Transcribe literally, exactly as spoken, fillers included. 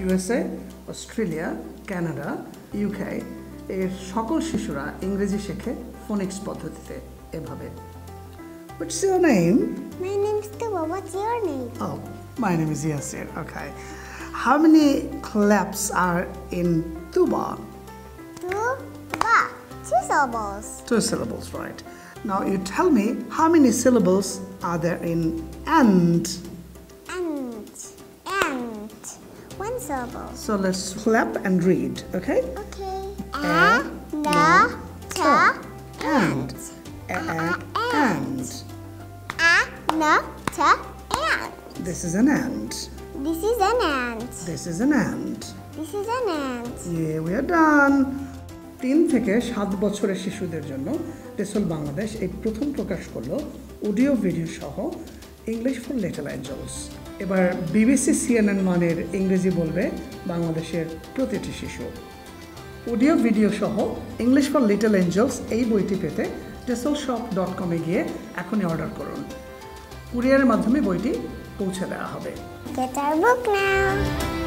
USA, Australia, Canada, UK এর সকল শিশুরা ইংরেজি শেখে ফোনিক্স পদ্ধতিতে এভাবে। What's your name? My name is Tuba. What's your name? Oh, my name is Yeasir. Okay. How many claps are in tuba? Tuba. Two syllables. Two syllables, right. Now you tell me how many syllables are there in and? And. And. One syllable. So let's clap and read, okay? Okay. A, na, ta, and. A, and. A, na, ta, and. This is an and. This is an and. This is an and. This is an and. Yeah, we are done. তিন থেকে সাত বছরের শিশুদের জন্য টেসল বাংলাদেশ এই প্রথম প্রকাশ করলো অডিও ভিডিও সহ ইংলিশ ফর লিটল এঞ্জেলস। এবার বিবিসি সিএনএন মানের ইংরেজি বলবে বাংলাদেশের প্রতিটি শিশু। অডিও ভিডিও সহ ইংলিশ ফর লিটল এঞ্জেলস এই বইটি পেতে টেসল শপ ডট কমে গিয়ে এখনই অর্ডার করুন। কুরিয়ারের মাধ্যমে বইটি পৌঁছে দেওয়া হবে। Get our book now.